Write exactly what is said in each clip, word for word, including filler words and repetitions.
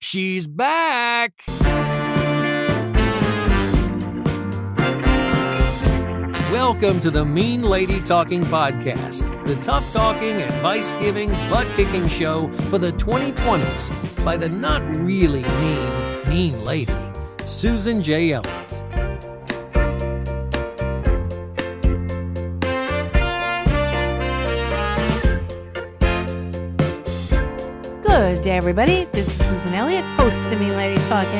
She's back! Welcome to the Mean Lady Talking Podcast, the tough-talking, advice-giving, butt-kicking show for the twenty twenties by the not really mean, mean lady, Susan J. Elliott. Good day, everybody. This is Susan Elliott, host of Mean Lady Talking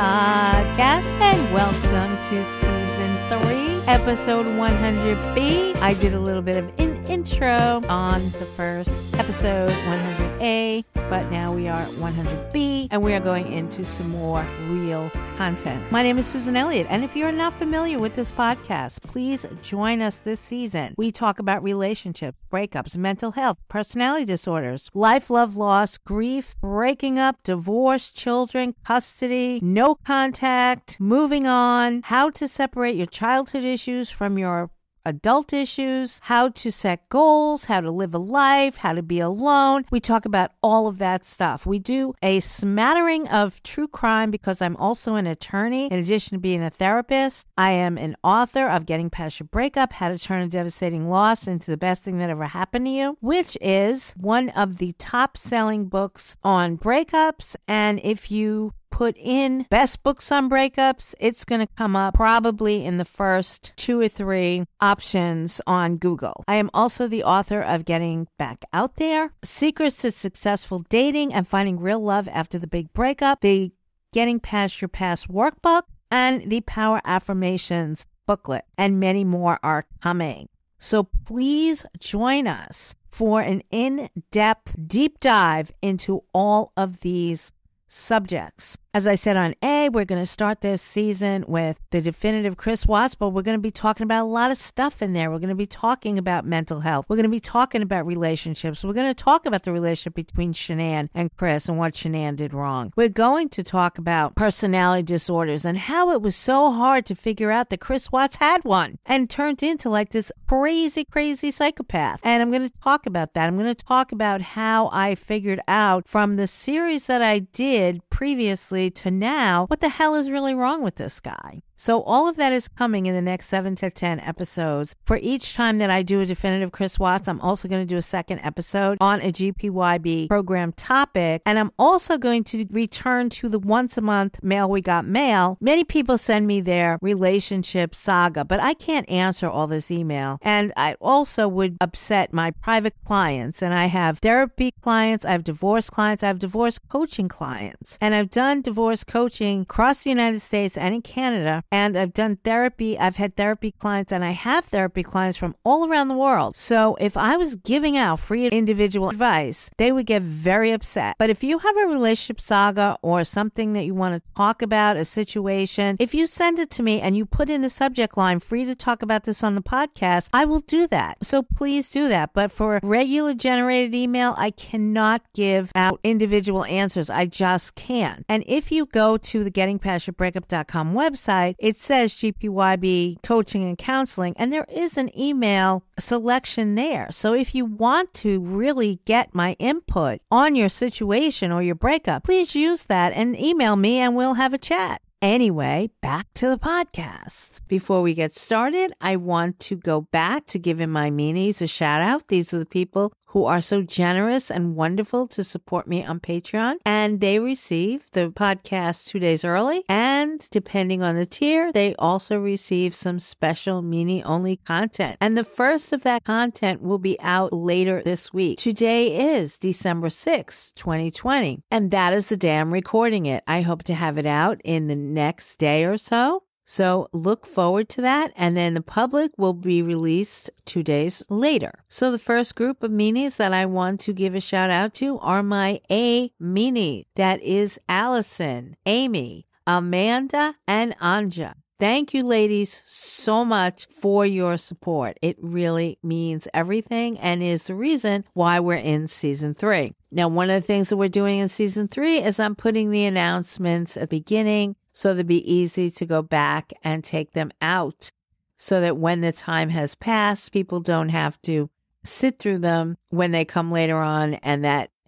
Podcast, and welcome to Season three, Episode one hundred B. I did a little bit of an intro on the first episode, one hundred A, but now we are at one hundred B, and we are going into some more real content. My name is Susan Elliott, and if you're not familiar with this podcast, please join us this season. We talk about relationships, breakups, mental health, personality disorders, life, love, loss, grief, breaking up, divorce, children, custody, no contact, moving on, how to separate your childhood issues from your adult issues, how to set goals, how to live a life, how to be alone. We talk about all of that stuff. We do a smattering of true crime because I'm also an attorney. In addition to being a therapist, I am an author of Getting Past Your Breakup, How to Turn a Devastating Loss into the Best Thing That Ever Happened to You, which is one of the top-selling books on breakups. And if you put in best books on breakups, it's going to come up probably in the first two or three options on Google. I am also the author of Getting Back Out There, Secrets to Successful Dating and Finding Real Love After the Big Breakup, the Getting Past Your Past workbook, and the Power Affirmations booklet, and many more are coming. So please join us for an in-depth deep dive into all of these subjects. As I said on A, we're going to start this season with the definitive Chris Watts, but we're going to be talking about a lot of stuff in there. We're going to be talking about mental health. We're going to be talking about relationships. We're going to talk about the relationship between Shanann and Chris and what Shanann did wrong. We're going to talk about personality disorders and how it was so hard to figure out that Chris Watts had one and turned into like this crazy, crazy psychopath. And I'm going to talk about that. I'm going to talk about how I figured out from the series that I did previously to now, what the hell is really wrong with this guy? So all of that is coming in the next seven to ten episodes. For each time that I do a definitive Chris Watts, I'm also going to do a second episode on a G P Y B program topic. And I'm also going to return to the once a month Mail We Got Mail. Many people send me their relationship saga, but I can't answer all this email. And I also would upset my private clients. And I have therapy clients, I have divorce clients, I have divorce coaching clients. And I've done divorce coaching across the United States and in Canada. And I've done therapy. I've had therapy clients and I have therapy clients from all around the world. So if I was giving out free individual advice, they would get very upset. But if you have a relationship saga or something that you want to talk about, a situation, if you send it to me and you put in the subject line, free to talk about this on the podcast, I will do that. So please do that. But for regular generated email, I cannot give out individual answers. I just can't. And if you go to the getting past your breakup dot com website, it says G P Y B coaching and counseling, and there is an email selection there. So if you want to really get my input on your situation or your breakup, please use that and email me and we'll have a chat. Anyway, back to the podcast. Before we get started, I want to go back to giving my meanies a shout out. These are the people who are so generous and wonderful to support me on Patreon. And they receive the podcast two days early. And depending on the tier, they also receive some special meanie-only content. And the first of that content will be out later this week. Today is December sixth, twenty twenty. And that is the day I'm recording it. I hope to have it out in the next day or so. So look forward to that. And then the public will be released two days later. So the first group of meanies that I want to give a shout out to are my A meanie. That is Allison, Amy, Amanda, and Anja. Thank you, ladies, so much for your support. It really means everything and is the reason why we're in season three. Now, one of the things that we're doing in season three is I'm putting the announcements at the beginning so they'll be easy to go back and take them out so that when the time has passed, people don't have to sit through them when they come later on, and that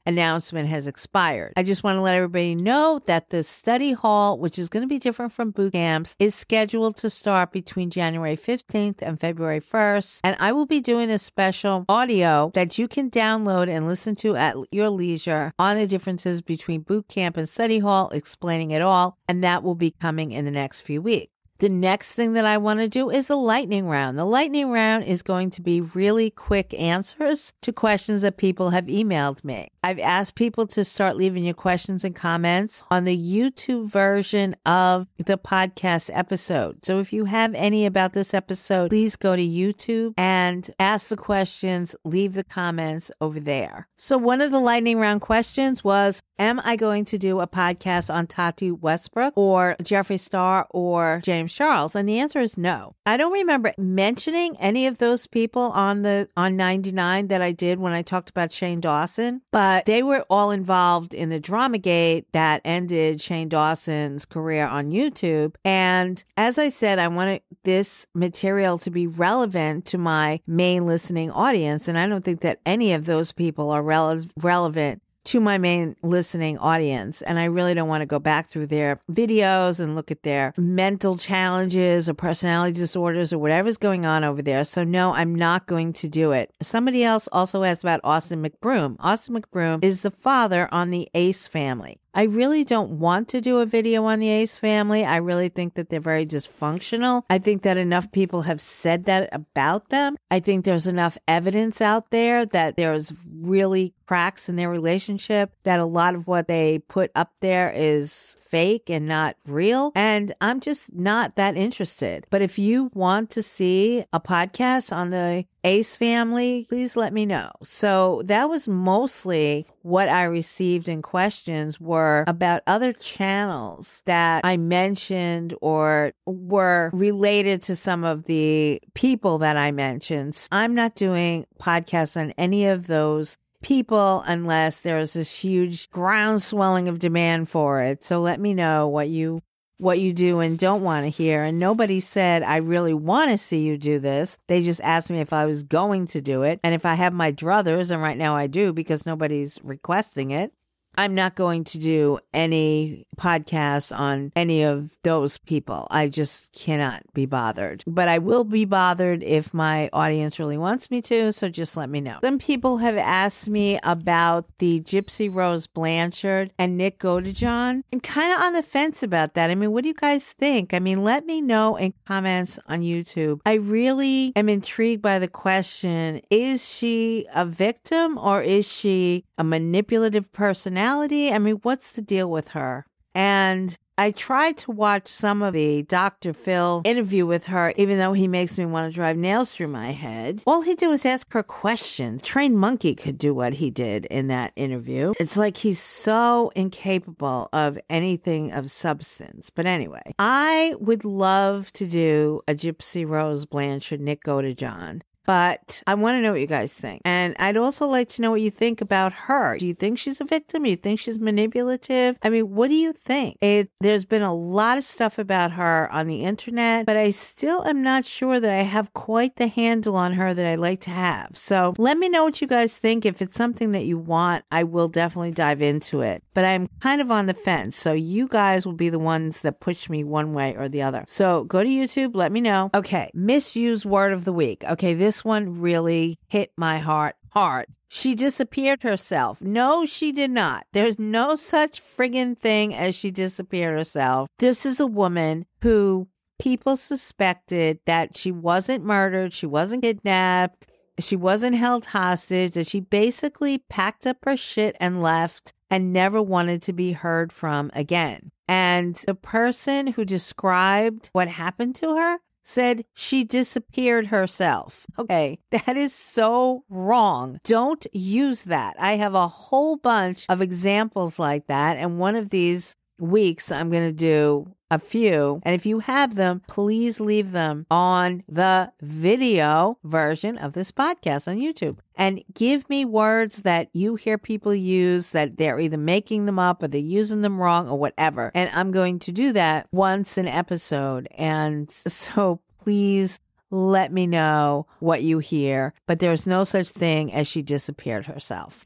announcement has expired. I just want to let everybody know that the study hall, which is going to be different from boot camps, is scheduled to start between January fifteenth and February first. And I will be doing a special audio that you can download and listen to at your leisure on the differences between boot camp and study hall, explaining it all. And that will be coming in the next few weeks. The next thing that I want to do is the lightning round. The lightning round is going to be really quick answers to questions that people have emailed me. I've asked people to start leaving your questions and comments on the YouTube version of the podcast episode. So if you have any about this episode, please go to YouTube and ask the questions, leave the comments over there. So one of the lightning round questions was, am I going to do a podcast on Tati Westbrook or Jeffree Star or James Charles? And the answer is no. I don't remember mentioning any of those people on the on ninety-nine that I did when I talked about Shane Dawson, but they were all involved in the Dramagate that ended Shane Dawson's career on YouTube. And as I said, I wanted this material to be relevant to my main listening audience, and I don't think that any of those people are rele- relevant to my main listening audience. And I really don't want to go back through their videos and look at their mental challenges or personality disorders or whatever's going on over there. So no, I'm not going to do it. Somebody else also asked about Austin McBroom. Austin McBroom is the father on the Ace family. I really don't want to do a video on the Ace family. I really think that they're very dysfunctional. I think that enough people have said that about them. I think there's enough evidence out there that there's really cracks in their relationship, that a lot of what they put up there is fake and not real. And I'm just not that interested. But if you want to see a podcast on the Ace family, please let me know. So that was mostly what I received in questions were about other channels that I mentioned or were related to some of the people that I mentioned. I'm not doing podcasts on any of those people unless there's this huge groundswelling of demand for it. So let me know what you what you do and don't want to hear. And nobody said, I really want to see you do this. They just asked me if I was going to do it. And if I have my druthers, and right now I do because nobody's requesting it, I'm not going to do any podcast on any of those people. I just cannot be bothered. But I will be bothered if my audience really wants me to, so just let me know. Some people have asked me about the Gypsy Rose Blanchard and Nick Godejohn. I'm kind of on the fence about that. I mean, what do you guys think? I mean, let me know in comments on YouTube. I really am intrigued by the question, is she a victim or is she a manipulative personality? I mean, what's the deal with her? And I tried to watch some of the Doctor Phil interview with her, even though he makes me want to drive nails through my head. All he did was ask her questions. Trained monkey could do what he did in that interview. It's like he's so incapable of anything of substance. But anyway, I would love to do a Gypsy Rose Blanchard, Nick Godejohn. But I want to know what you guys think. And I'd also like to know what you think about her. Do you think she's a victim? Do you think she's manipulative? I mean, what do you think? It, there's been a lot of stuff about her on the internet, but I still am not sure that I have quite the handle on her that I'd like to have. So let me know what you guys think. If it's something that you want, I will definitely dive into it. But I'm kind of on the fence. So you guys will be the ones that push me one way or the other. So go to YouTube. Let me know. Okay. Misused word of the week. Okay. This This one really hit my heart hard. She disappeared herself. No, she did not. There's no such friggin' thing as she disappeared herself. This is a woman who people suspected that she wasn't murdered, she wasn't kidnapped, she wasn't held hostage, that she basically packed up her shit and left and never wanted to be heard from again. And the person who described what happened to her said she disappeared herself. Okay, that is so wrong. Don't use that. I have a whole bunch of examples like that, and one of these weeks I'm going to do a few. And if you have them, please leave them on the video version of this podcast on YouTube. And give me words that you hear people use that they're either making them up or they're using them wrong or whatever. And I'm going to do that once an episode. And so please let me know what you hear. But there's no such thing as she disappeared herself. Okay.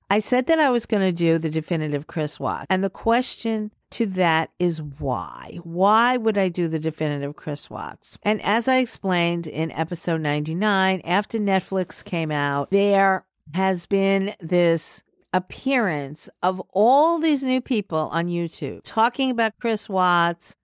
I said that I was going to do the definitive Chris Watts. And the question to that is why? Why would I do the definitive Chris Watts? And as I explained in episode ninety-nine, after Netflix came out, there has been this appearance of all these new people on YouTube talking about Chris Watts,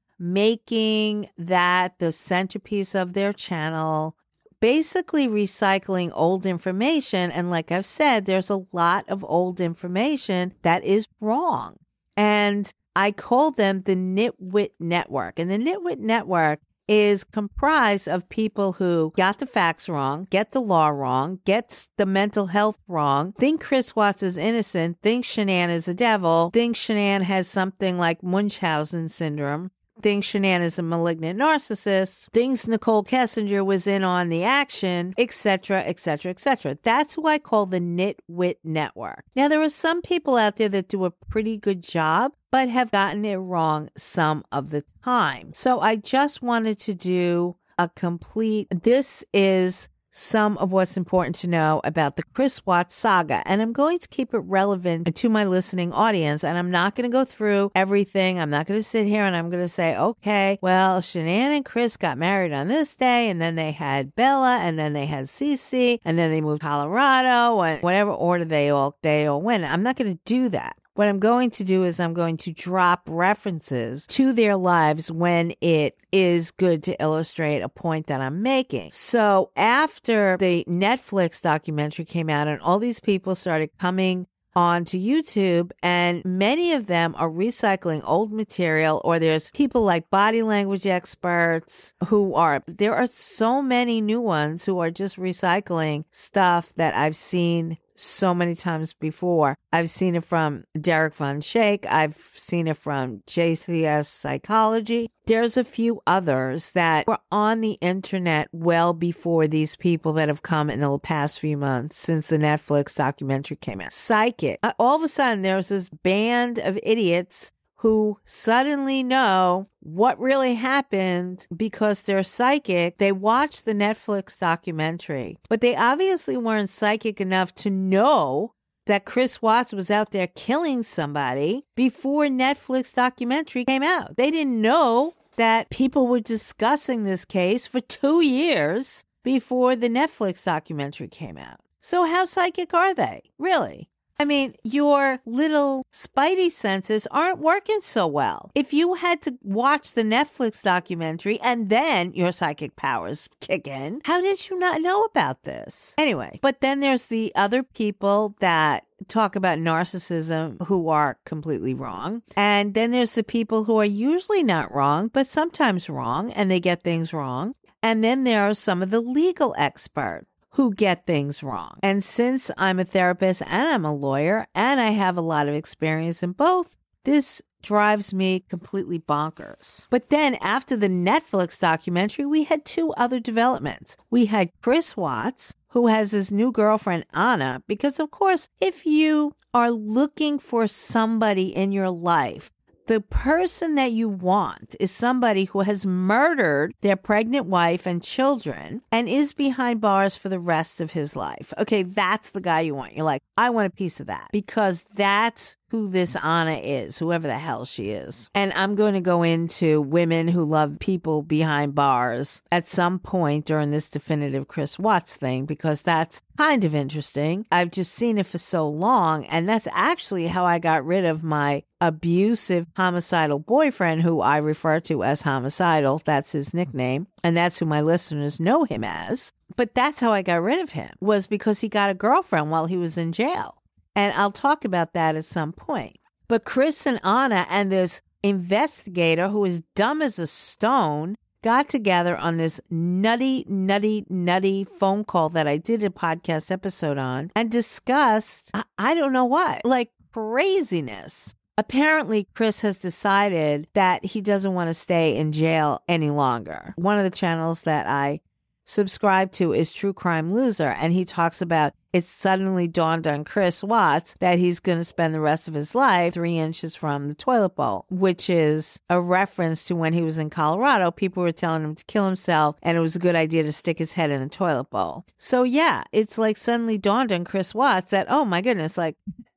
making that the centerpiece of their channel, basically recycling old information. And like I've said, there's a lot of old information that is wrong. And I call them the Nitwit Network. And the Nitwit Network is comprised of people who got the facts wrong, get the law wrong, gets the mental health wrong, think Chris Watts is innocent, think Shanann is the devil, think Shanann has something like Munchausen syndrome, thinks Shanann is a malignant narcissist, thinks Nicole Kessinger was in on the action, et cetera, et cetera, et cetera. That's who I call the Nitwit Network. Now, there are some people out there that do a pretty good job, but have gotten it wrong some of the time. So I just wanted to do a complete, this is some of what's important to know about the Chris Watts saga. And I'm going to keep it relevant to my listening audience. And I'm not going to go through everything. I'm not going to sit here and I'm going to say, okay, well, Shanann and Chris got married on this day, and then they had Bella, and then they had Cece, and then they moved to Colorado, and whatever order they all, they all went. I'm not going to do that. What I'm going to do is I'm going to drop references to their lives when it is good to illustrate a point that I'm making. So after the Netflix documentary came out and all these people started coming onto YouTube, and many of them are recycling old material, or there's people like body language experts who are, there are so many new ones who are just recycling stuff that I've seen so many times before. I've seen it from Derek Von Shake. I've seen it from J C S Psychology. There's a few others that were on the internet well before these people that have come in the past few months since the Netflix documentary came out. Psychic. All of a sudden, there's this band of idiots who suddenly know what really happened because they're psychic. They watched the Netflix documentary, but they obviously weren't psychic enough to know that Chris Watts was out there killing somebody before Netflix documentary came out. They didn't know that people were discussing this case for two years before the Netflix documentary came out. So how psychic are they, really? I mean, your little spidey senses aren't working so well. If you had to watch the Netflix documentary and then your psychic powers kick in, how did you not know about this? Anyway, but then there's the other people that talk about narcissism who are completely wrong. And then there's the people who are usually not wrong, but sometimes wrong, and they get things wrong. And then there are some of the legal experts who get things wrong. And since I'm a therapist and I'm a lawyer and I have a lot of experience in both, this drives me completely bonkers. But then after the Netflix documentary, we had two other developments. We had Chris Watts, who has his new girlfriend, Anna, because of course, if you are looking for somebody in your life, the person that you want is somebody who has murdered their pregnant wife and children and is behind bars for the rest of his life. Okay, that's the guy you want. You're like, I want a piece of that, because that's who this Anna is, whoever the hell she is. And I'm going to go into women who love people behind bars at some point during this definitive Chris Watts thing, because that's kind of interesting. I've just seen it for so long, and that's actually how I got rid of my abusive homicidal boyfriend, who I refer to as homicidal. That's his nickname, and that's who my listeners know him as. But that's how I got rid of him, was because he got a girlfriend while he was in jail. And I'll talk about that at some point. But Chris and Anna and this investigator, who is dumb as a stone, got together on this nutty, nutty, nutty phone call that I did a podcast episode on and discussed, I, I don't know what, like craziness. Apparently, Chris has decided that he doesn't want to stay in jail any longer. One of the channels that I subscribe to is True Crime Loser, and he talks about it suddenly dawned on Chris Watts that he's going to spend the rest of his life three inches from the toilet bowl, which is a reference to when he was in Colorado. People were telling him to kill himself, and it was a good idea to stick his head in the toilet bowl. So yeah, it's like suddenly dawned on Chris Watts that, oh my goodness, like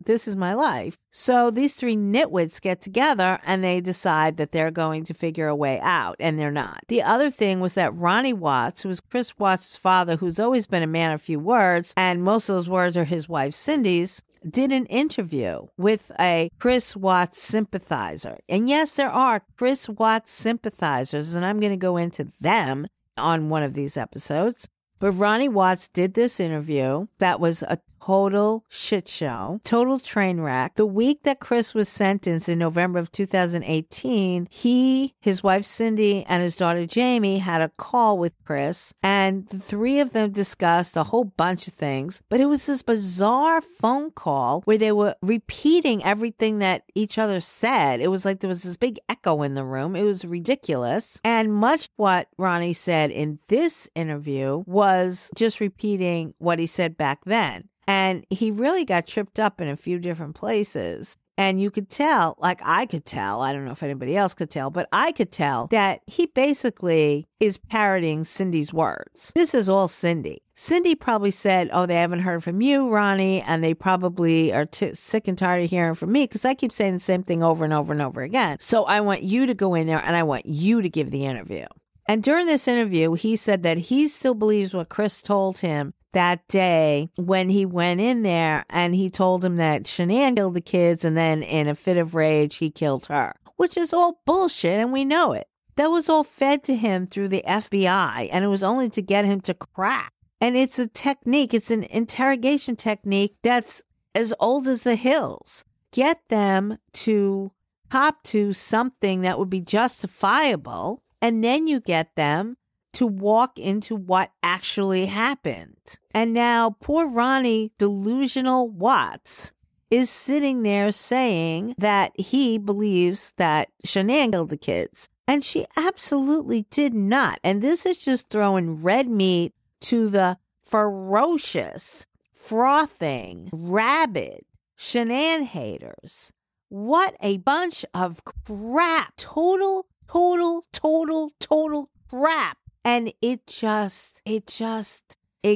this is my life. So these three nitwits get together and they decide that they're going to figure a way out, and they're not. The other thing was that Ronnie Watts, who was Chris Watts' father, who's always been a man of few words, and most of those words are his wife Cindy's, did an interview with a Chris Watts sympathizer. And yes, there are Chris Watts sympathizers, and I'm going to go into them on one of these episodes. But Ronnie Watts did this interview that was a total shit show, total train wreck. The week that Chris was sentenced in November of two thousand eighteen, he, his wife Cindy, and his daughter Jamie had a call with Chris, and the three of them discussed a whole bunch of things. But it was this bizarre phone call where they were repeating everything that each other said. It was like there was this big echo in the room. It was ridiculous. And much what Ronnie said in this interview was just repeating what he said back then. And he really got tripped up in a few different places. And you could tell, like I could tell, I don't know if anybody else could tell, but I could tell that he basically is parroting Cindy's words. This is all Cindy. Cindy probably said, oh, they haven't heard from you, Ronnie, and they probably are t- sick and tired of hearing from me because I keep saying the same thing over and over and over again. So I want you to go in there and I want you to give the interview. And during this interview, he said that he still believes what Chris told him that day when he went in there, and he told him that Shanann killed the kids, and then in a fit of rage, he killed her, which is all bullshit, and we know it. That was all fed to him through the F B I, and it was only to get him to crack. And it's a technique, it's an interrogation technique that's as old as the hills. Get them to cop to something that would be justifiable, and then you get them to walk into what actually happened. And now poor Ronnie, delusional Watts, is sitting there saying that he believes that Shanann killed the kids. And she absolutely did not. And this is just throwing red meat to the ferocious, frothing, rabid Shanann haters. What a bunch of crap. Total, total, total, total crap. And it just, it just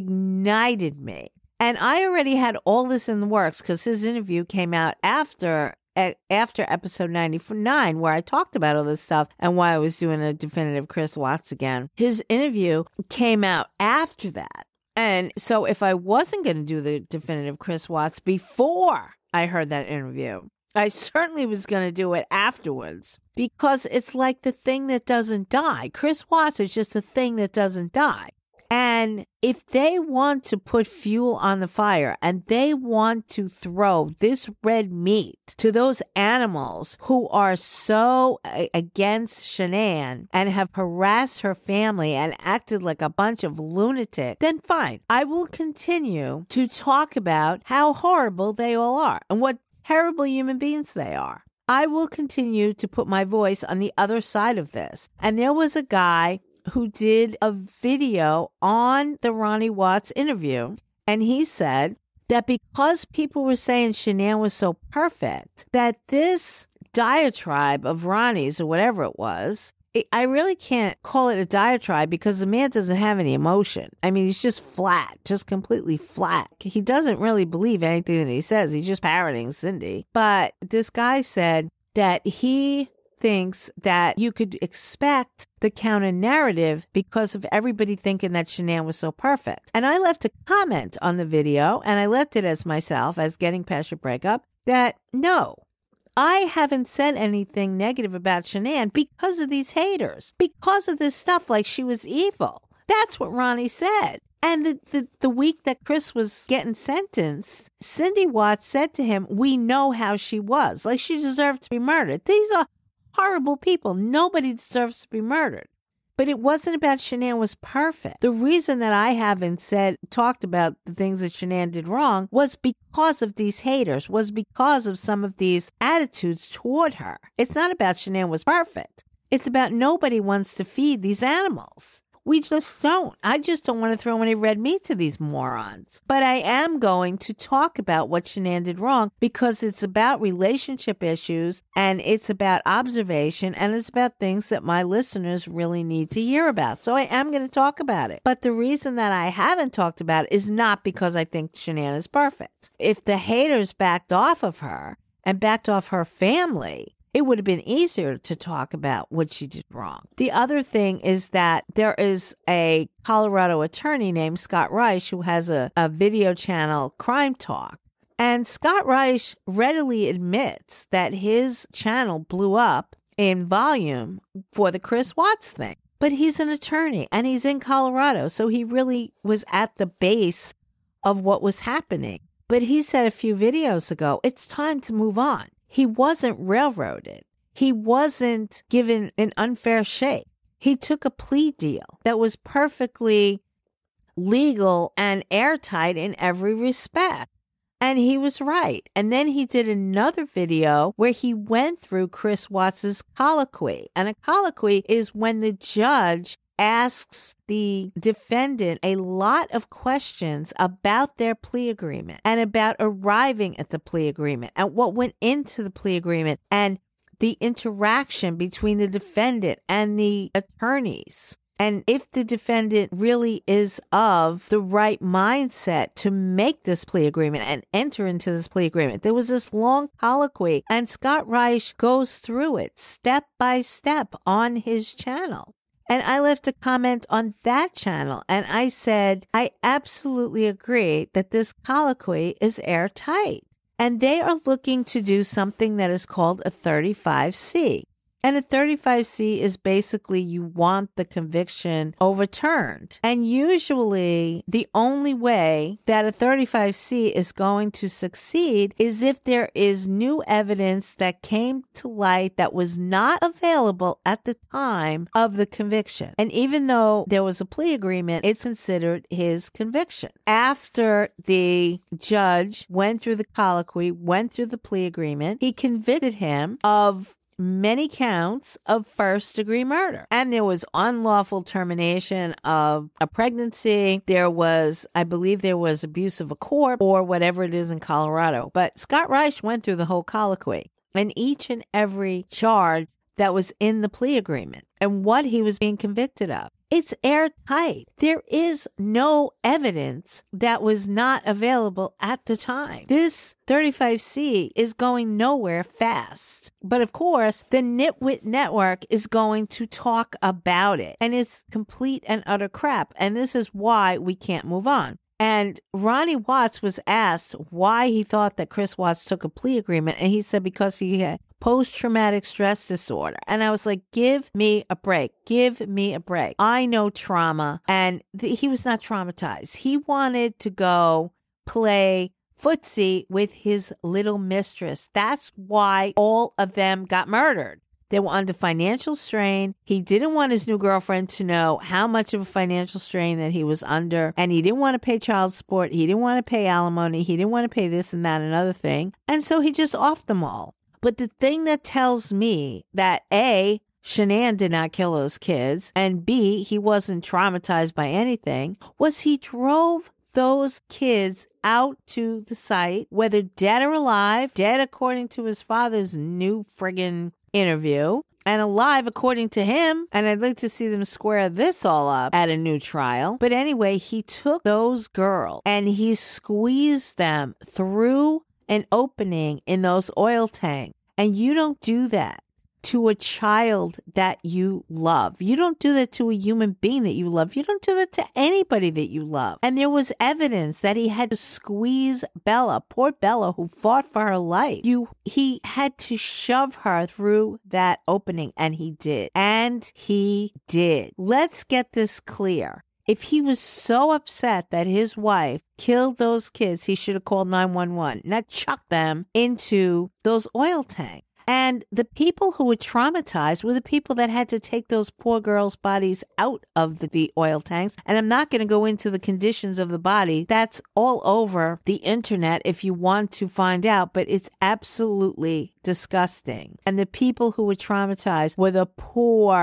ignited me. And I already had all this in the works because his interview came out after after episode ninety-nine, where I talked about all this stuff and why I was doing a definitive Chris Watts again. His interview came out after that. And so if I wasn't going to do the definitive Chris Watts before I heard that interview, I certainly was going to do it afterwards, because it's like the thing that doesn't die. Chris Watts is just the thing that doesn't die. And if they want to put fuel on the fire and they want to throw this red meat to those animals who are so against Shanann and have harassed her family and acted like a bunch of lunatics, then fine. I will continue to talk about how horrible they all are and what terrible human beings they are. I will continue to put my voice on the other side of this. And there was a guy who did a video on the Ronnie Watts interview, and he said that because people were saying Shanann was so perfect, that this diatribe of Ronnie's, or whatever it was, it, I really can't call it a diatribe because the man doesn't have any emotion. I mean, he's just flat, just completely flat. He doesn't really believe anything that he says. He's just parroting Cindy. But this guy said that he thinks that you could expect the counter narrative because of everybody thinking that Shanann was so perfect. And I left a comment on the video, and I left it as myself, as getting past your breakup, that no, I haven't said anything negative about Shanann because of these haters, because of this stuff like she was evil. That's what Ronnie said. And the, the, the week that Chris was getting sentenced, Cindy Watts said to him, we know how she was. Like, she deserved to be murdered. These are horrible people. Nobody deserves to be murdered. But it wasn't about Shanann was perfect. The reason that I haven't said, talked about the things that Shanann did wrong was because of these haters, was because of some of these attitudes toward her. It's not about Shanann was perfect. It's about nobody wants to feed these animals. We just don't. I just don't want to throw any red meat to these morons. But I am going to talk about what Shanann did wrong because it's about relationship issues and it's about observation and it's about things that my listeners really need to hear about. So I am going to talk about it. But the reason that I haven't talked about it is not because I think Shanann is perfect. If the haters backed off of her and backed off her family, it would have been easier to talk about what she did wrong. The other thing is that there is a Colorado attorney named Scott Reich who has a, a video channel, Crime Talk. And Scott Reich readily admits that his channel blew up in volume for the Chris Watts thing. But he's an attorney and he's in Colorado, so he really was at the base of what was happening. But he said a few videos ago, it's time to move on. He wasn't railroaded. He wasn't given an unfair shake. He took a plea deal that was perfectly legal and airtight in every respect. And he was right. And then he did another video where he went through Chris Watts' colloquy. And a colloquy is when the judge asks the defendant a lot of questions about their plea agreement and about arriving at the plea agreement and what went into the plea agreement and the interaction between the defendant and the attorneys. And if the defendant really is of the right mindset to make this plea agreement and enter into this plea agreement. There was this long colloquy, and Scott Reich goes through it step by step on his channel. And I left a comment on that channel, and I said, I absolutely agree that this colloquy is airtight. And they are looking to do something that is called a thirty-five C. And a thirty-five C is basically you want the conviction overturned. And usually the only way that a thirty-five C is going to succeed is if there is new evidence that came to light that was not available at the time of the conviction. And even though there was a plea agreement, it's considered his conviction. After the judge went through the colloquy, went through the plea agreement, he convicted him of many counts of first-degree murder. And there was unlawful termination of a pregnancy. There was, I believe there was abuse of a corpse or whatever it is in Colorado. But Scott Reich went through the whole colloquy and each and every charge that was in the plea agreement and what he was being convicted of. It's airtight. There is no evidence that was not available at the time. This thirty-five C is going nowhere fast. But of course, the Nitwit Network is going to talk about it. And it's complete and utter crap. And this is why we can't move on. And Ronnie Watts was asked why he thought that Chris Watts took a plea agreement. And he said because he had post-traumatic stress disorder. And I was like, give me a break. Give me a break. I know trauma. And th- he was not traumatized. He wanted to go play footsie with his little mistress. That's why all of them got murdered. They were under financial strain. He didn't want his new girlfriend to know how much of a financial strain that he was under. And he didn't want to pay child support. He didn't want to pay alimony. He didn't want to pay this and that and other thing. And so he just offed them all. But the thing that tells me that A, Shanann did not kill those kids, and B, he wasn't traumatized by anything, was he drove those kids out to the site, whether dead or alive, dead according to his father's new friggin' interview, and alive according to him. And I'd like to see them square this all up at a new trial. But anyway, he took those girls and he squeezed them through an opening in those oil tanks. And you don't do that to a child that you love. You don't do that to a human being that you love. You don't do that to anybody that you love. And there was evidence that he had to squeeze Bella, poor Bella, who fought for her life. You, he had to shove her through that opening, and he did. And he did. Let's get this clear. If he was so upset that his wife killed those kids, he should have called nine one one, not chucked them into those oil tanks. And the people who were traumatized were the people that had to take those poor girls' bodies out of the, the oil tanks. And I'm not going to go into the conditions of the body. That's all over the internet if you want to find out, but it's absolutely disgusting. And the people who were traumatized were the poor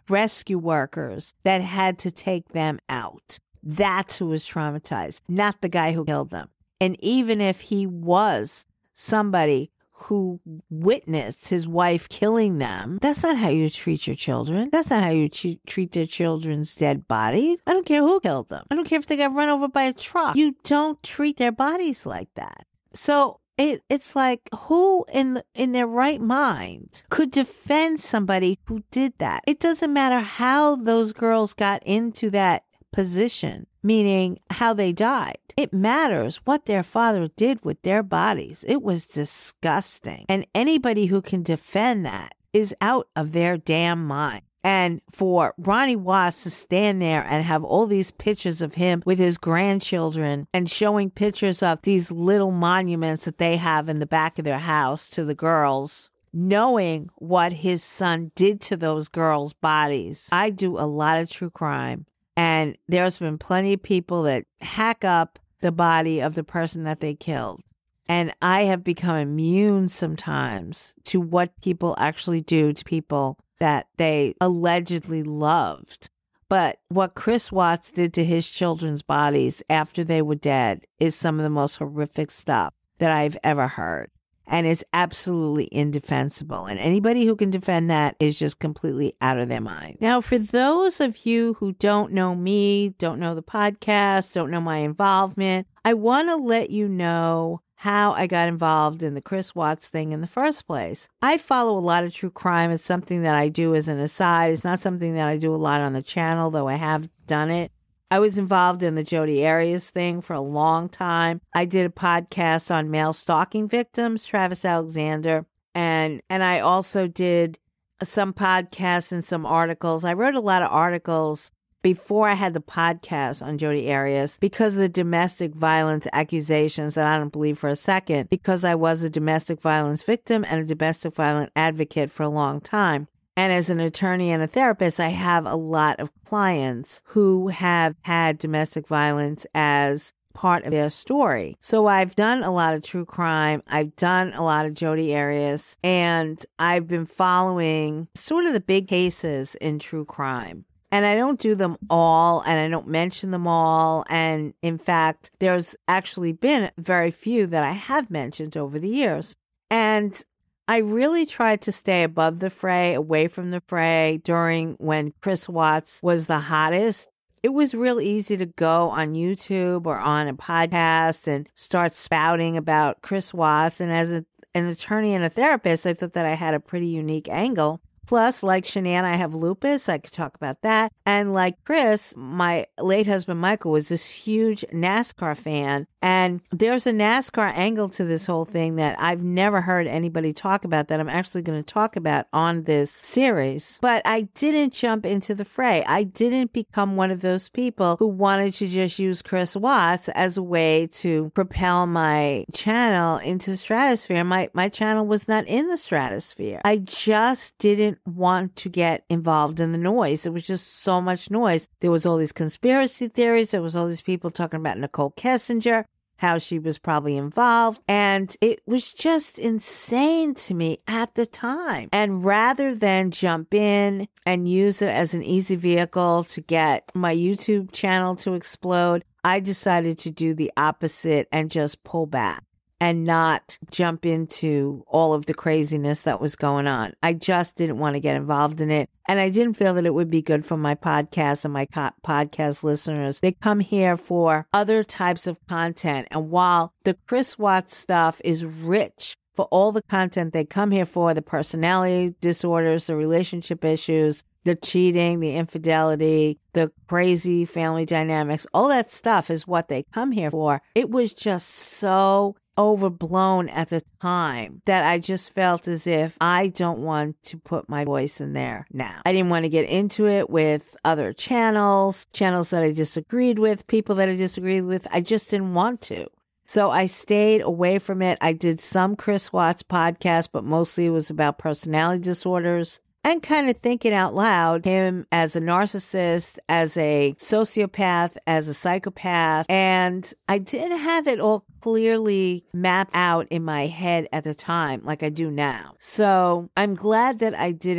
rescue workers that had to take them out. That's who was traumatized, not the guy who killed them. And even if he was somebody who witnessed his wife killing them, that's not how you treat your children. That's not how you che- treat their children's dead bodies. I don't care who killed them. I don't care if they got run over by a truck. You don't treat their bodies like that. So it it's like, who in the, in their right mind could defend somebody who did that? It doesn't matter how those girls got into that position, meaning how they died. It matters what their father did with their bodies. It was disgusting. And anybody who can defend that is out of their damn mind. And for Ronnie Watts to stand there and have all these pictures of him with his grandchildren and showing pictures of these little monuments that they have in the back of their house to the girls, knowing what his son did to those girls' bodies. I do a lot of true crime. And there's been plenty of people that hack up the body of the person that they killed. And I have become immune sometimes to what people actually do to people that they allegedly loved. But what Chris Watts did to his children's bodies after they were dead is some of the most horrific stuff that I've ever heard. And it's absolutely indefensible. And anybody who can defend that is just completely out of their mind. Now, for those of you who don't know me, don't know the podcast, don't know my involvement, I want to let you know how I got involved in the Chris Watts thing in the first place. I follow a lot of true crime. It's something that I do as an aside. It's not something that I do a lot on the channel, though I have done it. I was involved in the Jodi Arias thing for a long time. I did a podcast on male stalking victims, Travis Alexander, and and I also did some podcasts and some articles. I wrote a lot of articles before I had the podcast on Jodi Arias because of the domestic violence accusations that I don't believe for a second, because I was a domestic violence victim and a domestic violence advocate for a long time. And as an attorney and a therapist, I have a lot of clients who have had domestic violence as part of their story. So I've done a lot of true crime. I've done a lot of Jodi Arias, and I've been following sort of the big cases in true crime. And I don't do them all, and I don't mention them all. And in fact, there's actually been very few that I have mentioned over the years. And I really tried to stay above the fray, away from the fray during when Chris Watts was the hottest. It was real easy to go on YouTube or on a podcast and start spouting about Chris Watts. And as a, an attorney and a therapist, I thought that I had a pretty unique angle. Plus, like Shanann, I have lupus. I could talk about that. And like Chris, my late husband, Michael, was this huge NASCAR fan. And there's a NASCAR angle to this whole thing that I've never heard anybody talk about that I'm actually going to talk about on this series. But I didn't jump into the fray. I didn't become one of those people who wanted to just use Chris Watts as a way to propel my channel into the stratosphere. My, my channel was not in the stratosphere. I just didn't want to get involved in the noise. It was just so much noise. There was all these conspiracy theories. There was all these people talking about Nicole Kessinger, how she was probably involved. And it was just insane to me at the time. And rather than jump in and use it as an easy vehicle to get my YouTube channel to explode, I decided to do the opposite and just pull back and not jump into all of the craziness that was going on. I just didn't want to get involved in it. And I didn't feel that it would be good for my podcast and my co- podcast listeners. They come here for other types of content. And while the Chris Watts stuff is rich for all the content they come here for, the personality disorders, the relationship issues, the cheating, the infidelity, the crazy family dynamics, all that stuff is what they come here for. It was just so overblown at the time that I just felt as if I don't want to put my voice in there now. I didn't want to get into it with other channels, channels that I disagreed with, people that I disagreed with. I just didn't want to. So I stayed away from it. I did some Chris Watts podcast, but mostly it was about personality disorders. And kind of thinking out loud, him as a narcissist, as a sociopath, as a psychopath. And I didn't have it all clearly mapped out in my head at the time like I do now. So I'm glad that I didn't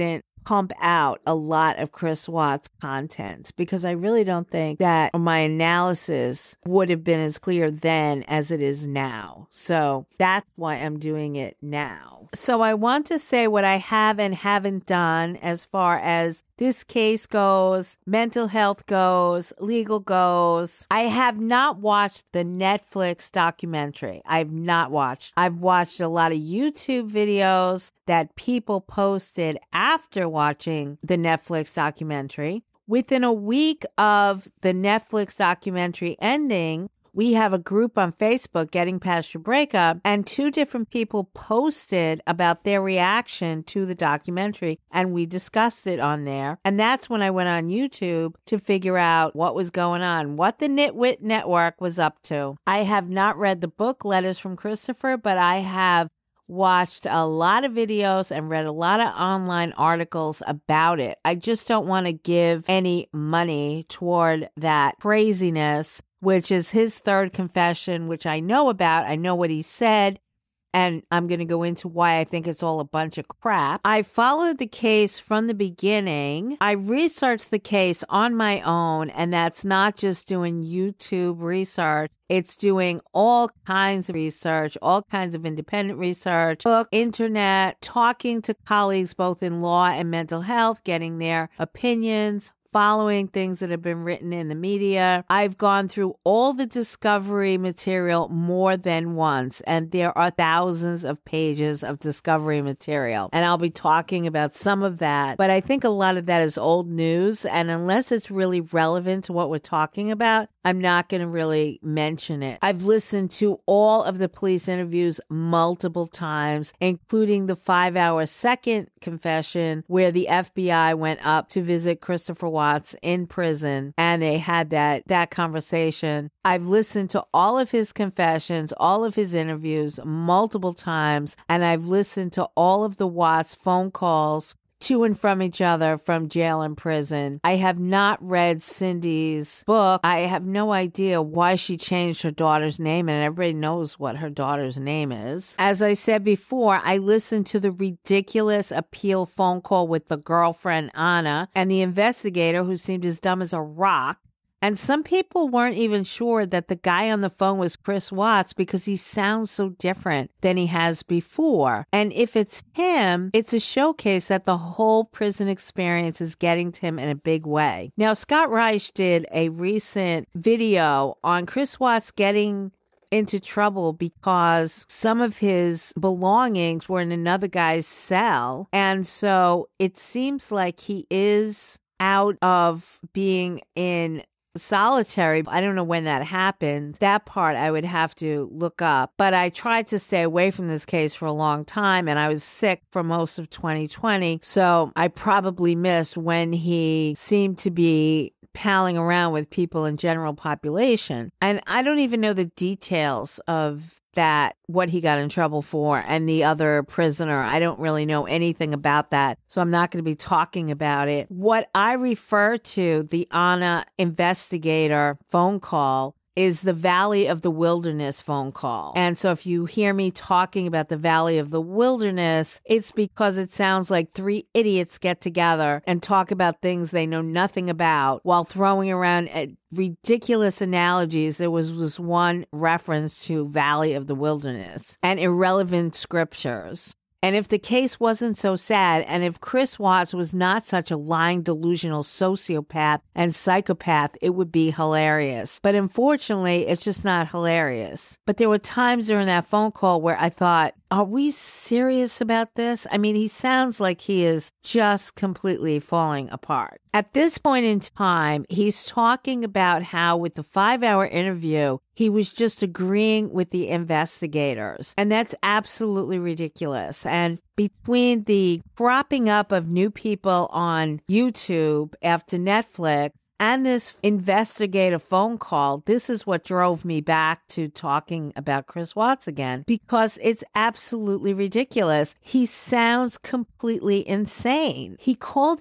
pump out a lot of Chris Watts content because I really don't think that my analysis would have been as clear then as it is now. So that's why I'm doing it now. So I want to say what I have and haven't done as far as this case goes, mental health goes, legal goes. I have not watched the Netflix documentary. I've not watched. I've watched a lot of YouTube videos that people posted after watching the Netflix documentary. Within a week of the Netflix documentary ending, we have a group on Facebook, Getting Past Your Breakup, and two different people posted about their reaction to the documentary, and we discussed it on there. And that's when I went on YouTube to figure out what was going on, what the Nitwit Network was up to. I have not read the book, Letters from Christopher, but I have watched a lot of videos and read a lot of online articles about it. I just don't want to give any money toward that craziness, which is his third confession, which I know about. I know what he said, and I'm going to go into why I think it's all a bunch of crap. I followed the case from the beginning. I researched the case on my own, and that's not just doing YouTube research. It's doing all kinds of research, all kinds of independent research, book, internet, talking to colleagues both in law and mental health, getting their opinions, following things that have been written in the media. I've gone through all the discovery material more than once, and there are thousands of pages of discovery material. And I'll be talking about some of that, but I think a lot of that is old news, and unless it's really relevant to what we're talking about, I'm not going to really mention it. I've listened to all of the police interviews multiple times, including the five-hour second confession where the F B I went up to visit Christopher Watts in prison, and they had that, that conversation. I've listened to all of his confessions, all of his interviews multiple times, and I've listened to all of the Watts phone calls to and from each other from jail and prison. I have not read Cindy's book. I have no idea why she changed her daughter's name, and everybody knows what her daughter's name is. As I said before, I listened to the ridiculous appeal phone call with the girlfriend, Anna, and the investigator, who seemed as dumb as a rock. And some people weren't even sure that the guy on the phone was Chris Watts because he sounds so different than he has before. And if it's him, it's a showcase that the whole prison experience is getting to him in a big way. Now, Scott Reich did a recent video on Chris Watts getting into trouble because some of his belongings were in another guy's cell. And so it seems like he is out of being in solitary. I don't know when that happened. That part I would have to look up. But I tried to stay away from this case for a long time, and I was sick for most of twenty twenty. So I probably missed when he seemed to be palling around with people in general population. And I don't even know the details of that, what he got in trouble for, and the other prisoner. I don't really know anything about that, so I'm not going to be talking about it. What I refer to, the Anna investigator phone call, is the Valley of the Wilderness phone call. And so if you hear me talking about the Valley of the Wilderness, it's because it sounds like three idiots get together and talk about things they know nothing about while throwing around a ridiculous analogies. There was this one reference to Valley of the Wilderness and irrelevant scriptures. And if the case wasn't so sad, and if Chris Watts was not such a lying, delusional sociopath and psychopath, it would be hilarious. But unfortunately, it's just not hilarious. But there were times during that phone call where I thought, are we serious about this? I mean, he sounds like he is just completely falling apart. At this point in time, he's talking about how with the five-hour interview, he was just agreeing with the investigators. And that's absolutely ridiculous. And between the cropping up of new people on YouTube after Netflix and this investigative phone call, this is what drove me back to talking about Chris Watts again, because it's absolutely ridiculous. He sounds completely insane. He called the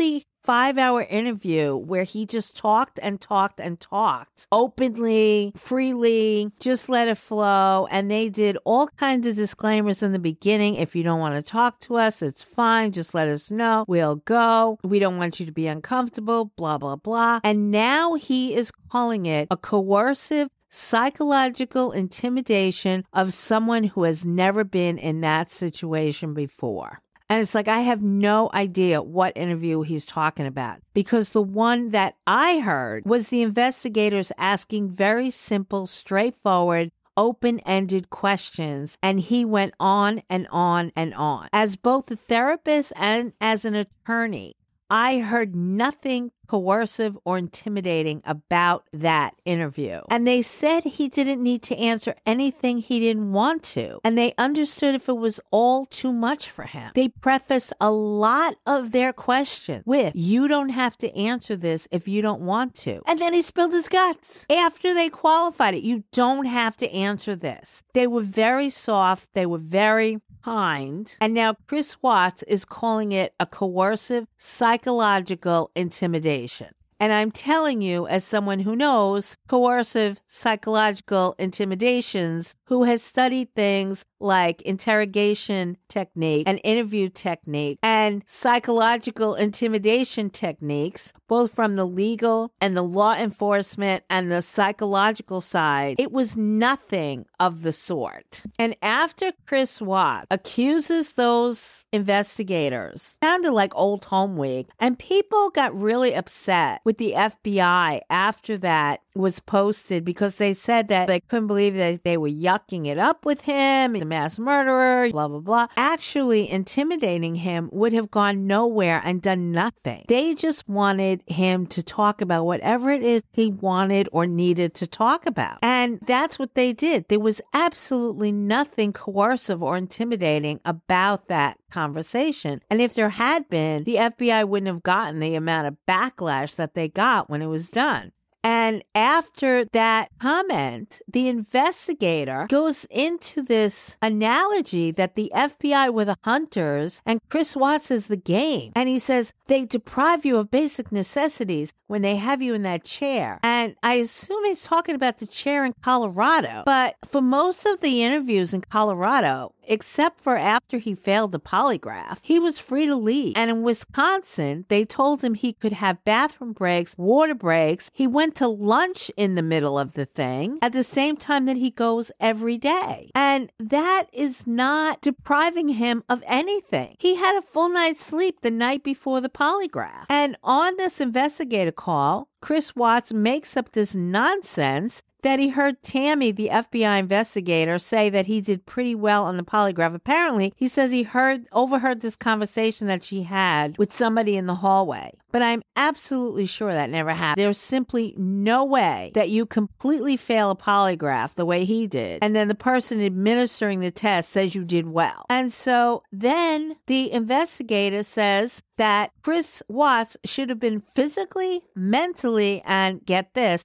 five-hour interview where he just talked and talked and talked openly, freely, just let it flow. And they did all kinds of disclaimers in the beginning. If you don't want to talk to us, it's fine. Just let us know. We'll go. We don't want you to be uncomfortable, blah, blah, blah. And now he is calling it a coercive psychological intimidation of someone who has never been in that situation before. And it's like, I have no idea what interview he's talking about, because the one that I heard was the investigators asking very simple, straightforward, open-ended questions. And he went on and on and on. As both a therapist and as an attorney, I heard nothing coercive or intimidating about that interview. And they said he didn't need to answer anything he didn't want to. And they understood if it was all too much for him. They prefaced a lot of their questions with, you don't have to answer this if you don't want to. And then he spilled his guts after they qualified it. You don't have to answer this. They were very soft. They were very kind. And now Chris Watts is calling it a coercive psychological intimidation. And I'm telling you, as someone who knows coercive psychological intimidations, who has studied things like interrogation technique and interview technique and psychological intimidation techniques, both from the legal and the law enforcement and the psychological side, it was nothing of the sort. And after Chris Watts accuses those investigators, sounded like old home week, and people got really upset with the F B I after that was posted because they said that they couldn't believe that they were yucking it up with him, the mass murderer, blah, blah, blah. Actually, intimidating him would have gone nowhere and done nothing. They just wanted him to talk about whatever it is he wanted or needed to talk about. And that's what they did. There was absolutely nothing coercive or intimidating about that conversation. And if there had been, the F B I wouldn't have gotten the amount of backlash that they got when it was done. And after that comment, the investigator goes into this analogy that the F B I were the hunters and Chris Watts is the game. And he says, they deprive you of basic necessities when they have you in that chair. And I assume he's talking about the chair in Colorado. But for most of the interviews in Colorado, except for after he failed the polygraph, he was free to leave. And in Wisconsin, they told him he could have bathroom breaks, water breaks. He went to lunch in the middle of the thing at the same time that he goes every day. And that is not depriving him of anything. He had a full night's sleep the night before the polygraph. And on this investigator call, Chris Watts makes up this nonsense that he heard Tammy, the F B I investigator, say that he did pretty well on the polygraph. Apparently, he says he heard, overheard this conversation that she had with somebody in the hallway. But I'm absolutely sure that never happened. There's simply no way that you completely fail a polygraph the way he did, and then the person administering the test says you did well. And so then the investigator says that Chris Watts should have been physically, mentally, and get this,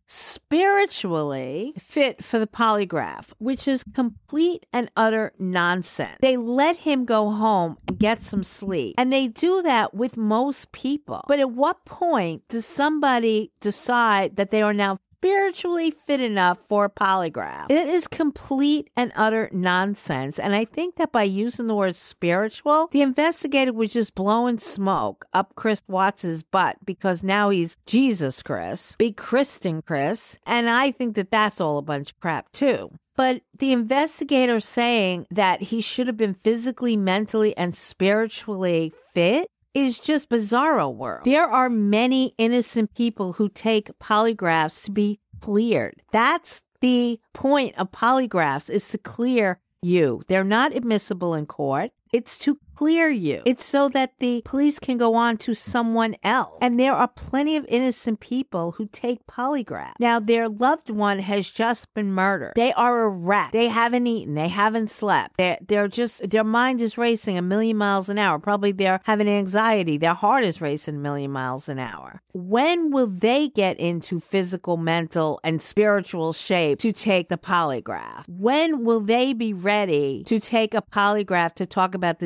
spiritually fit for the polygraph, which is complete and utter nonsense. They let him go home and get some sleep. And they do that with most people. But at what point does somebody decide that they are now spiritually fit enough for a polygraph? It is complete and utter nonsense. And I think that by using the word spiritual, the investigator was just blowing smoke up Chris Watts's butt because now he's Jesus Chris, big Christian Chris. And I think that that's all a bunch of crap too. But the investigator saying that he should have been physically, mentally, and spiritually fit is just bizarro world. There are many innocent people who take polygraphs to be cleared. That's the point of polygraphs, is to clear you. They're not admissible in court. It's to clear you. It's so that the police can go on to someone else. And there are plenty of innocent people who take polygraphs. Now, their loved one has just been murdered. They are a wreck. They haven't eaten. They haven't slept. They're, they're just, their mind is racing a million miles an hour. Probably they're having anxiety. Their heart is racing a million miles an hour. When will they get into physical, mental, and spiritual shape to take the polygraph? When will they be ready to take a polygraph to talk about the disappearance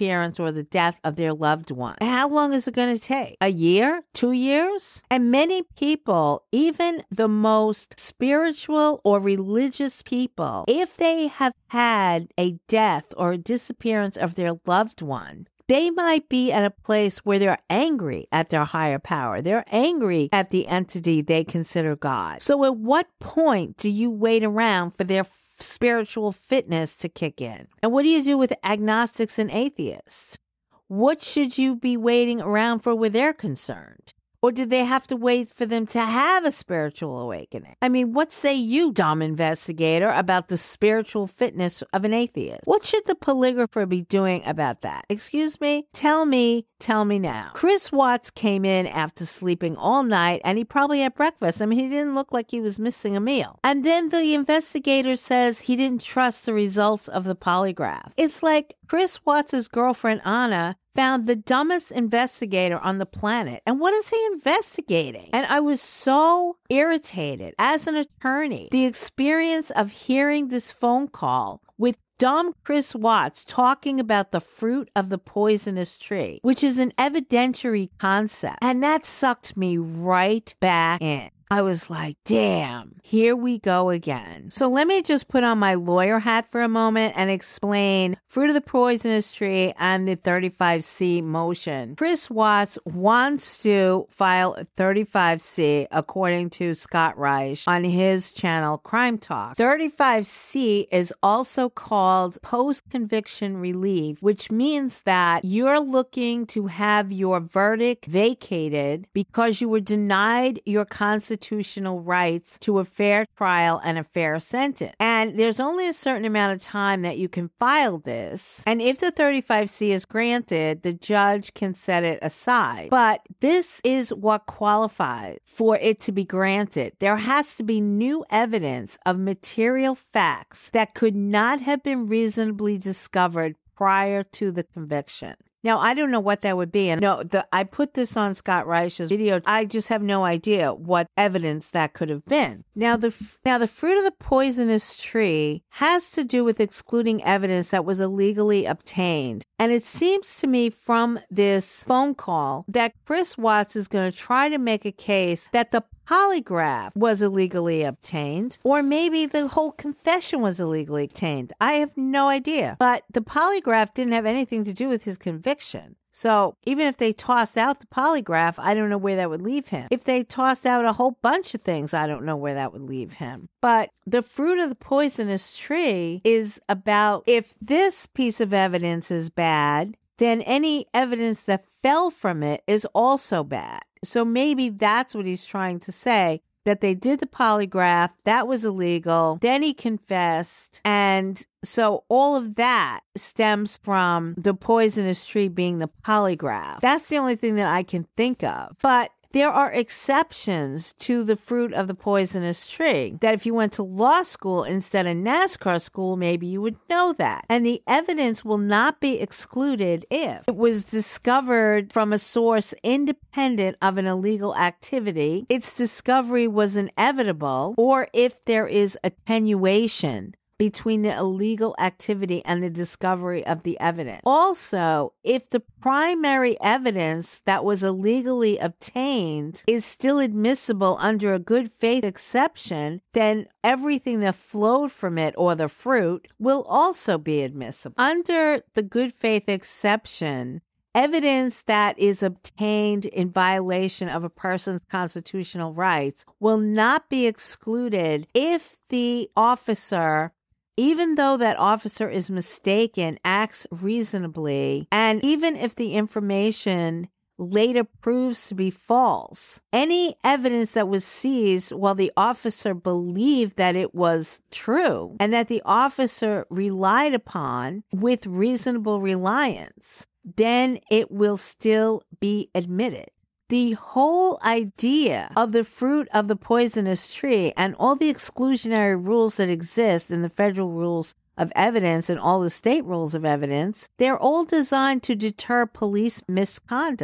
disappearance or the death of their loved one. How long is it going to take? A year? Two years? And many people, even the most spiritual or religious people, if they have had a death or a disappearance of their loved one, they might be at a place where they're angry at their higher power. They're angry at the entity they consider God. So at what point do you wait around for their spiritual fitness to kick in? And what do you do with agnostics and atheists? What should you be waiting around for where they're concerned? Or did they have to wait for them to have a spiritual awakening? I mean, what say you, dumb investigator, about the spiritual fitness of an atheist? What should the polygrapher be doing about that? Excuse me? Tell me, tell me now. Chris Watts came in after sleeping all night, and he probably had breakfast. I mean, he didn't look like he was missing a meal. And then the investigator says he didn't trust the results of the polygraph. It's like Chris Watts' girlfriend, Anna, found the dumbest investigator on the planet. And what is he investigating? And I was so irritated as an attorney. The experience of hearing this phone call with dumb Chris Watts talking about the fruit of the poisonous tree, which is an evidentiary concept. And that sucked me right back in. I was like, damn, here we go again. So let me just put on my lawyer hat for a moment and explain fruit of the poisonous tree and the thirty-five C motion. Chris Watts wants to file a thirty-five C, according to Scott Reich, on his channel Crime Talk. thirty-five C is also called post-conviction relief, which means that you're looking to have your verdict vacated because you were denied your constitutional constitutional rights to a fair trial and a fair sentence. And there's only a certain amount of time that you can file this. And if the thirty-five C is granted, the judge can set it aside. But this is what qualifies for it to be granted. There has to be new evidence of material facts that could not have been reasonably discovered prior to the conviction. Now, I don't know what that would be. And no, the, I put this on Scott Reich's video. I just have no idea what evidence that could have been. Now, the now the fruit of the poisonous tree has to do with excluding evidence that was illegally obtained. And it seems to me from this phone call that Chris Watts is going to try to make a case that the polygraph was illegally obtained, or maybe the whole confession was illegally obtained. I have no idea. But the polygraph didn't have anything to do with his conviction. So even if they tossed out the polygraph, I don't know where that would leave him. If they tossed out a whole bunch of things, I don't know where that would leave him. But the fruit of the poisonous tree is about if this piece of evidence is bad, then any evidence that fell from it is also bad. So maybe that's what he's trying to say, that they did the polygraph, that was illegal, then he confessed, and so all of that stems from the poisonous tree being the polygraph. That's the only thing that I can think of. But there are exceptions to the fruit of the poisonous tree, that if you went to law school instead of NASCAR school, maybe you would know that. And the evidence will not be excluded if it was discovered from a source independent of an illegal activity, its discovery was inevitable, or if there is attenuation between the illegal activity and the discovery of the evidence. Also, if the primary evidence that was illegally obtained is still admissible under a good faith exception, then everything that flowed from it, or the fruit, will also be admissible. Under the good faith exception, evidence that is obtained in violation of a person's constitutional rights will not be excluded if the officer, even though that officer is mistaken, acts reasonably, and even if the information later proves to be false. Any evidence that was seized while the officer believed that it was true and that the officer relied upon with reasonable reliance, then it will still be admitted. The whole idea of the fruit of the poisonous tree and all the exclusionary rules that exist in the federal rules of evidence and all the state rules of evidence, they're all designed to deter police misconduct.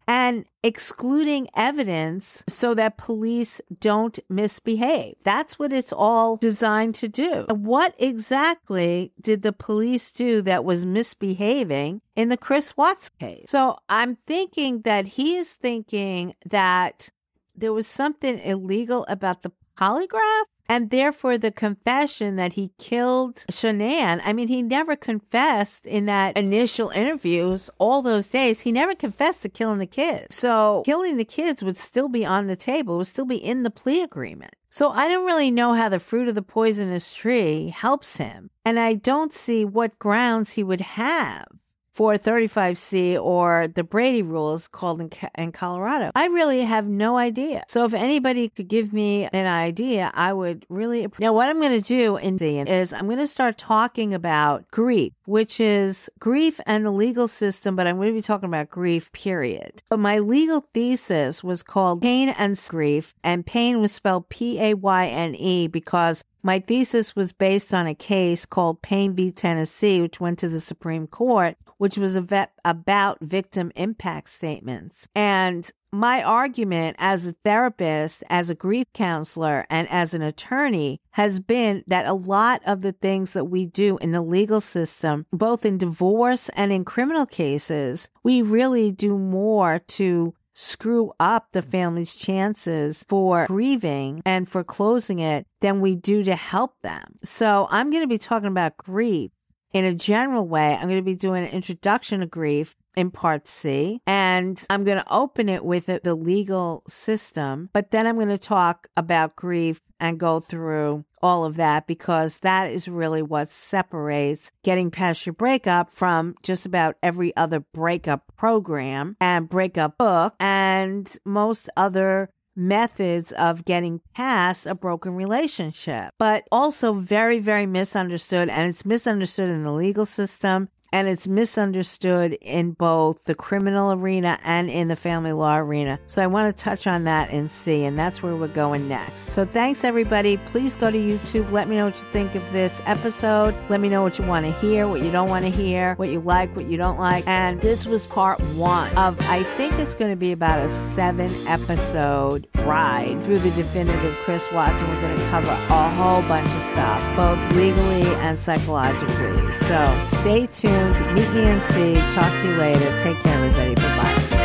and excluding evidence so that police don't misbehave. That's what it's all designed to do. What exactly did the police do that was misbehaving in the Chris Watts case? So I'm thinking that he is thinking that there was something illegal about the polygraph, and therefore the confession that he killed Shanann. I mean, he never confessed in that initial interviews all those days. He never confessed to killing the kids. So killing the kids would still be on the table, would still be in the plea agreement. So I don't really know how the fruit of the poisonous tree helps him. And I don't see what grounds he would have for thirty-five C or the Brady rules called in, in Colorado. I really have no idea. So if anybody could give me an idea, I would really appreciate. Now, what I'm going to do in is I'm going to start talking about grief, which is grief and the legal system, but I'm going to be talking about grief, period. But my legal thesis was called Pain and Grief, and pain was spelled P A Y N E because my thesis was based on a case called Payne v. Tennessee, which went to the Supreme Court, which was a vet about victim impact statements. And my argument as a therapist, as a grief counselor, and as an attorney has been that a lot of the things that we do in the legal system, both in divorce and in criminal cases, we really do more to screw up the family's chances for grieving and for closing it than we do to help them. So I'm going to be talking about grief in a general way. I'm going to be doing an introduction to grief in part C, and I'm going to open it with it, the legal system, but then I'm going to talk about grief and go through all of that because that is really what separates getting past your breakup from just about every other breakup program and breakup book and most other methods of getting past a broken relationship, but also very, very misunderstood. And it's misunderstood in the legal system, and it's misunderstood in both the criminal arena and in the family law arena. So I want to touch on that and see, and that's where we're going next. So thanks, everybody. Please go to YouTube. Let me know what you think of this episode. Let me know what you want to hear, what you don't want to hear, what you like, what you don't like. And this was part one of, I think it's going to be about a seven episode ride through the definitive Chris Watts, and we're going to cover a whole bunch of stuff, both legally and psychologically. So stay tuned. Meet me and see. Talk to you later. Take care, everybody. Bye-bye.